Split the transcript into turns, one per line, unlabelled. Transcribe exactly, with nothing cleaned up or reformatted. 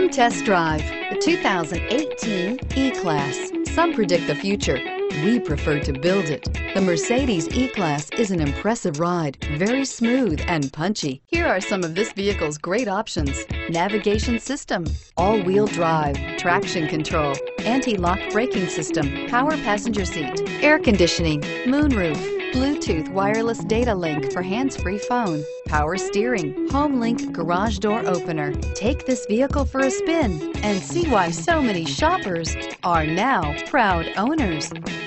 Come test drive the two thousand eighteen E-Class. Some predict the future. We prefer to build it. The Mercedes E-Class is an impressive ride, very smooth and punchy. Here are some of this vehicle's great options: navigation system, all-wheel drive, traction control, anti-lock braking system, power passenger seat, air conditioning, moonroof, Bluetooth wireless data link for hands-free phone, power steering, home link garage door opener. Take this vehicle for a spin and see why so many shoppers are now proud owners.